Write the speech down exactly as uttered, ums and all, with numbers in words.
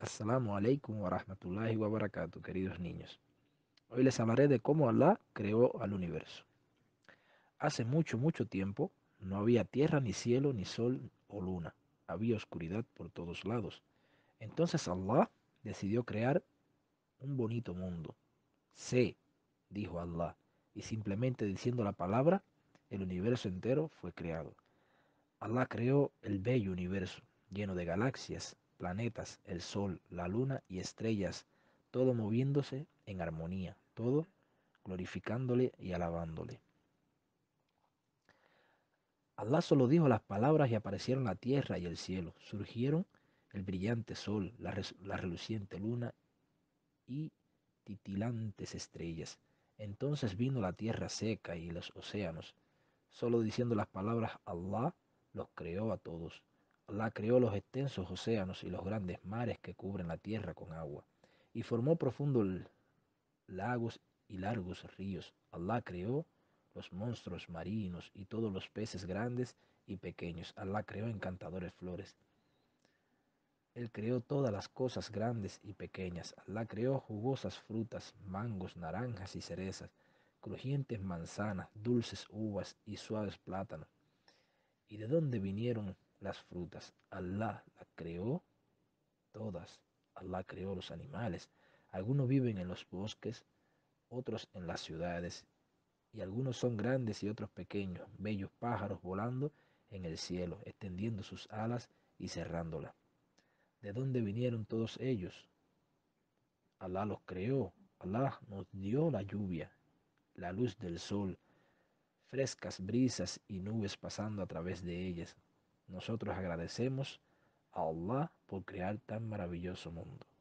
Assalamu alaikum wa rahmatullahi wa barakatuh, queridos niños. Hoy les hablaré de cómo Allah creó al universo. Hace mucho, mucho tiempo no había tierra, ni cielo, ni sol o luna. Había oscuridad por todos lados. Entonces Allah decidió crear un bonito mundo. Sé, dijo Allah, y simplemente diciendo la palabra, el universo entero fue creado. Allah creó el bello universo, lleno de galaxias, planetas, el sol, la luna y estrellas, todo moviéndose en armonía, todo glorificándole y alabándole. Allah solo dijo las palabras y aparecieron la tierra y el cielo. Surgieron el brillante sol, la, la reluciente luna y titilantes estrellas. Entonces vino la tierra seca y los océanos. Solo diciendo las palabras Allah los creó a todos. Allah creó los extensos océanos y los grandes mares que cubren la tierra con agua. Y formó profundos lagos y largos ríos. Allah creó los monstruos marinos y todos los peces grandes y pequeños. Allah creó encantadores flores. Él creó todas las cosas grandes y pequeñas. Allah creó jugosas frutas, mangos, naranjas y cerezas, crujientes manzanas, dulces uvas y suaves plátanos. ¿Y de dónde vinieron las frutas? Allah las creó todas. Allah creó los animales. Algunos viven en los bosques, otros en las ciudades, y algunos son grandes y otros pequeños, bellos pájaros volando en el cielo, extendiendo sus alas y cerrándolas. ¿De dónde vinieron todos ellos? Allah los creó. Allah nos dio la lluvia, la luz del sol, frescas brisas y nubes pasando a través de ellas. Nosotros agradecemos a Allah por crear tan maravilloso mundo.